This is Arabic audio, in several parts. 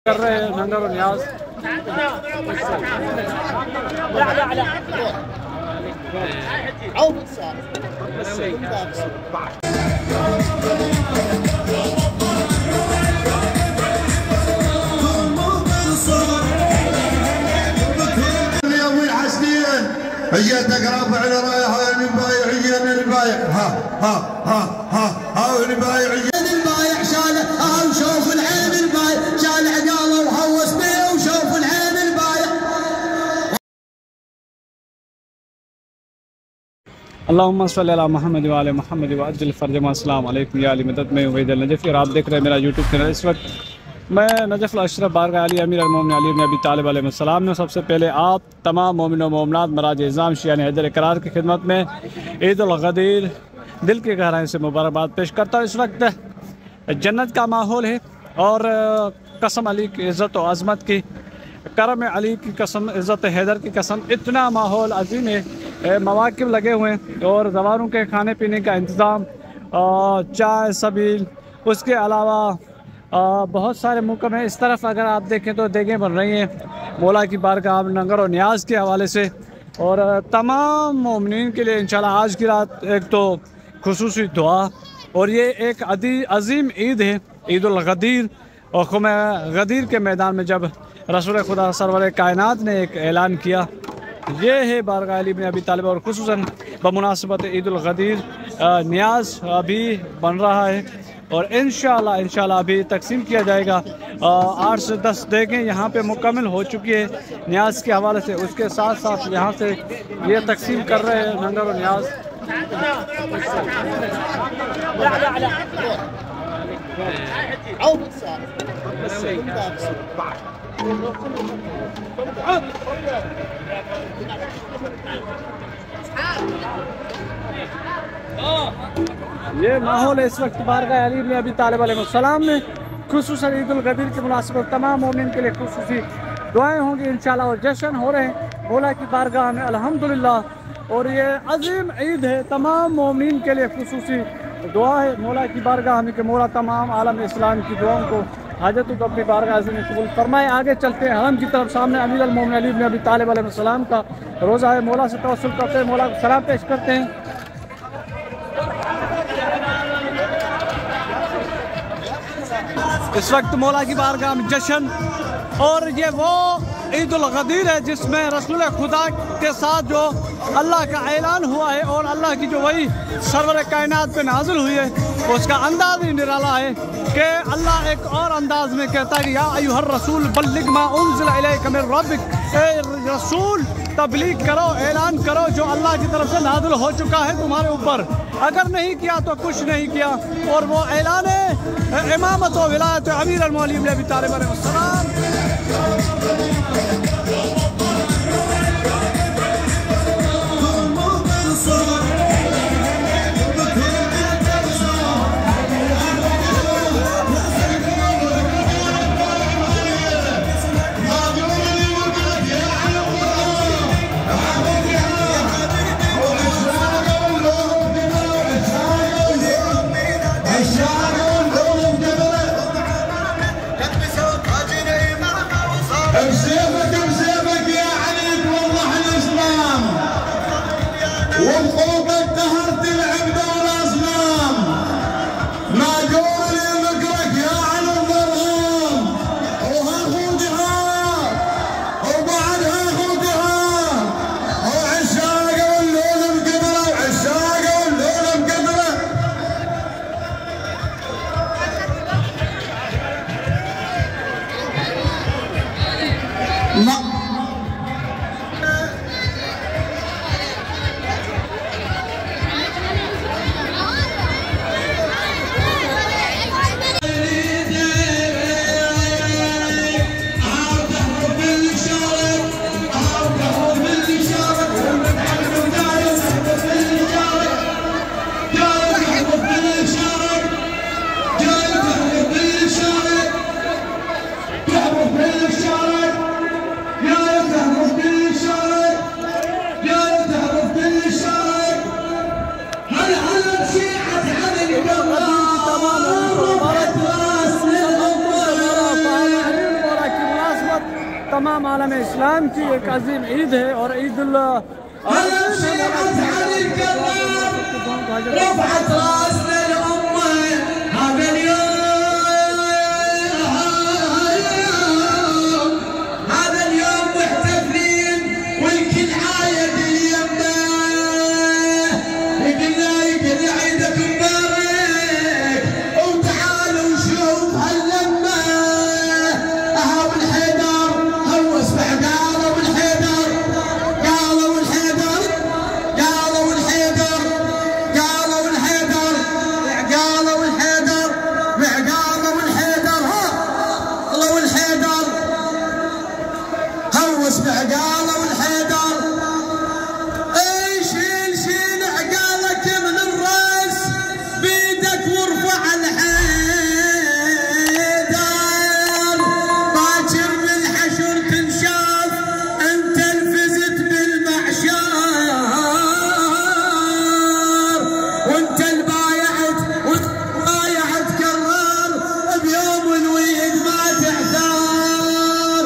कर रहे हैं नंगर और न्याज। هي تقرب على رايح البايع هي البايع ها ها ها ها ها البايع البايع شالع وشوف العين البايع شالع قاله وحوس بيه وشوف العين البايع. अल्लाहुम्मा सल्ली अला मोहम्मद व आले मोहम्मद व अज्जल फरजमा। अस्सलाम वालेकुम या अली मदद में वहीद नजफ़ी और आप देख रहे हैं मेरा यूट्यूब चैनल। इस वक्त मैं नजफ़ अशरफ बारगाह अली अमीर अल-मोमिनीन अली इब्न अबी तालिब अलैहिस्सलाम में सबसे पहले आप तमाम मोमिन व मोमिनात मराज इज़ाम शियान हैदर इकरार की खिदमत में ईद उल गदीर दिल की गहराई से मुबारकबाद पेश करता हूँ। इस वक्त जन्नत का माहौल है और कसम अली की इज़्ज़त व अज़मत की, करम अली की कसम, इज़्ज़त हैदर की कसम, इतना माहौल अजीम है। मवाक़िब लगे हुए हैं और ज़वारों के खाने पीने का इंतज़ाम, चाय सबील, उसके अलावा बहुत सारे मुकम हैं। इस तरफ अगर आप देखें तो देखें बन रही हैं मौला की बारगाह नंगर और न्याज के हवाले से। और तमाम मोमिनीन के लिए इंशाल्लाह आज की रात एक तो खुसूसी दुआ, और ये एक अजीम ईद है, ईद उल गदीर। और खुम गदीर के मैदान में जब रसूल खुदा सरवर कायनात ने एक ऐलान किया, ये है बारगाह अली इब्न अबी तालिब। और खुसूसन बमुनासिबत ईद उल गदीर न्याज अभी बन रहा है और इंशाल्लाह अभी तकसीम किया जाएगा। 8 से 10 देखें यहाँ पे मुकम्मल हो चुकी है न्याज के हवाले से। उसके साथ साथ यहाँ से ये तकसीम कर रहे हैं नंगर और न्याज। ये माहौल है इस वक्त बारगाह अली इब्न अबी तालिब अलैहिस्सलाम में। खुसूसन ईद उल गदीर की मुनासिबत तमाम मोमिन के लिए खुसूसी दुआएं होंगी इंशाल्लाह और जश्न हो रहे हैं मौला की बारगाह में अल्हम्दुलिल्लाह। और ये अजीम ईद है, तमाम मोमिन के लिए खुसूसी दुआ है मौला की बारगाह में कि मौला तमाम आलम इस्लाम की दुआओं को हाजत को अपनी बारगाह में कबूल फरमाए। आगे चलते हैं हरम की तरफ। सामने अमीर अल-मोमिनीन अली इब्न अबी तालिब अलैहिस्सलाम का रोज़ा है। मौला से तवस्सुल करते हैं, मौला को सलाम पेश करते हैं। इस वक्त मौला की बारगाह में जश्न, और ये वो ईद उल गदीर है जिसमें रसूल खुदा के साथ जो अल्लाह का ऐलान हुआ है और अल्लाह की जो वही सरवर कायनात पे नाजिल हुई है, उसका अंदाज ही निराला है कि अल्लाह एक और अंदाज में कहता है कि या अय्युहर रसूल बल्लिग मा उन्ज़िला इलैका मिन रब्बिक, ए रसूल तबलीग करो, ऐलान करो जो अल्लाह की तरफ से नाजिल हो चुका है तुम्हारे ऊपर। अगर नहीं किया तो कुछ नहीं किया। और वो ऐलान है इमामत व विलायत अमीर अल-मोमिनीन इब्न अबी तालिब अलैहिस्सलाम। بسيفك يا علي توضح الاسلام وفوق الدهر تلعب دور اصنام. ما جور لي ذكرك يا علي الضرغام، وها خودها وبعدها خودها وعشاقه واللون بقدره وعشاقه واللون بقدره. तमाम आलम इस्लाम की एक अजीम ईद है और ईद उल رفعت راسنا الأمة هذا اليوم محتفلين والكل عايد اليمنا قلنا يقل عيدك مبارك وتعالوا شوف هاللمة أهو الحيدر هوس بعقاله والحيدر قالوا الحيدر قالوا الحيدر قالوا الحيدر قالوا الحيدر قالوا الحيدر ها قالوا الحيدر هوس بعقاله والحيدر شيل شيل عقالك من الراس بيدك وارفع الحيدر باكر بالحشر تنشاف انت الفزت بالمعشار وانت البايعت كرار بيوم الويد ما تعثار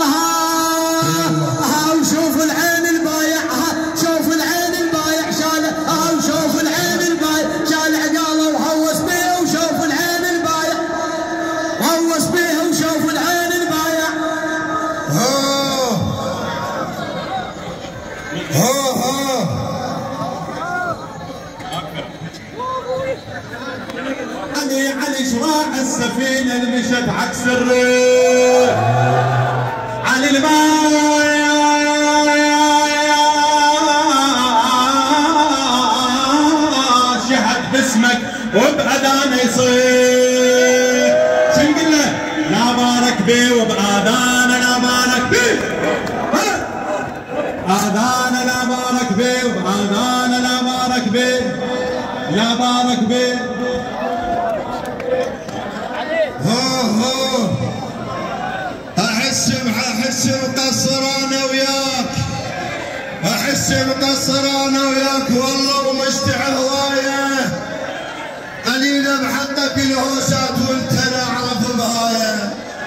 وشوف العين البايع شوف العين البايع شال وشوف العين البايع شال عقاله وهوس بيه وشوف العين البايع وهوس بيه وشوف العين البايع علي شراع السفينة اللي مشت عكس الريح علي شهد باسمك وبأذانه يصيح شو نقول له؟ لا بارك بيه وبأذانه لا بارك بيه آذانه لا بارك بيه وبأذانه لا بارك بيه لا بارك بيه احس مقصر انا وياك احس مقصر انا وياك والله ومشتعل هوايه قليله بحقك الهوسات وانت لا اعرف بهايه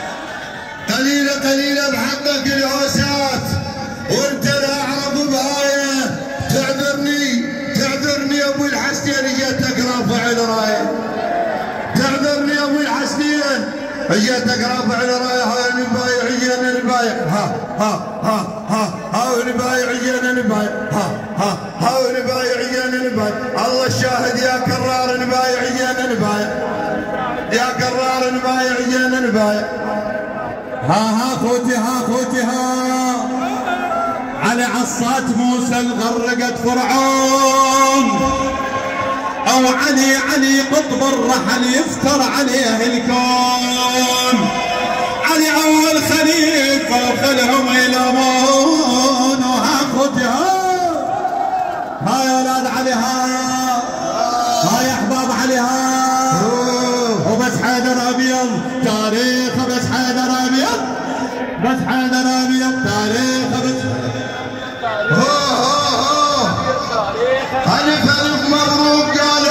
قليله بحقك الهوسات وانت لا اعرف بهايه تعذرني يا ابو الحسنين جيتك رافع الرايه تعذرني يا ابو الحسنين جيتك رافع الرايه هاي البايع جينا البايع ها البايع جينا البايع ها البايع جينا البايع الله الشاهد يا كرار البايع جينا البايع يا كرار البايع جينا البايع ها خوتي على عصات موسى الغرقت فرعون او علي قطب الرحل يفتر عليه الكون علي اول خليفه وخلهم يلومون وها خوتي ها يا اولاد علي ها يا احباب علي ها وبس حيدر ابيض تاريخ بس حيدر ابيض تاريخ بس ألف مبروك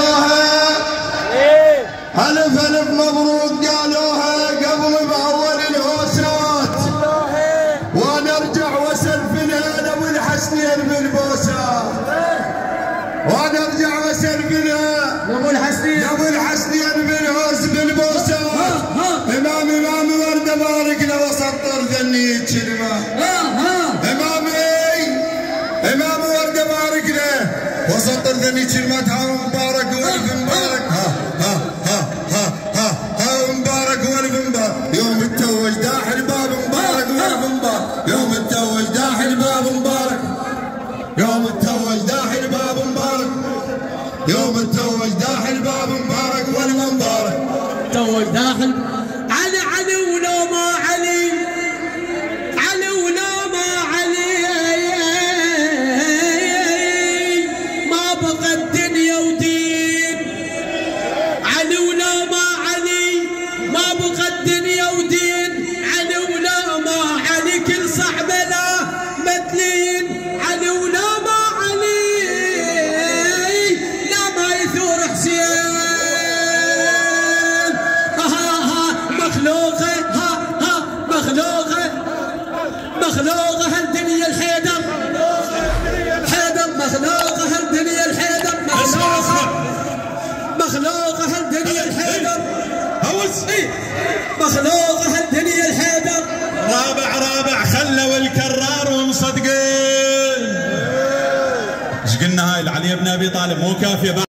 قالوها قبل بأول الهوسات ونرجع وسلفنا أبو الحسنين بالبوسات أبو الحسنين بالبوسات إمامي ورد بارك له وسطر ذنيت كلمة إمامي ورد بارك له وسطر ذنيت كلمة ها مبارك والف مبارك ها مبارك والف مبارك يوم التوج داح الباب مبارك والف مبارك يوم التوج داح الباب مبارك يوم التوج داح الباب مبارك والف مبارك توج داخل علي ولو ما علي ما بقى الدنيا ودي مخلوق هالدنيا الحيدر، مخلوق هالدنيا الحيدر، مخلوق هالدنيا الحيدر. رابع خلوا الكرار ومصدقين. ايش قلنا هاي لعلي بن ابي طالب مو كافيه.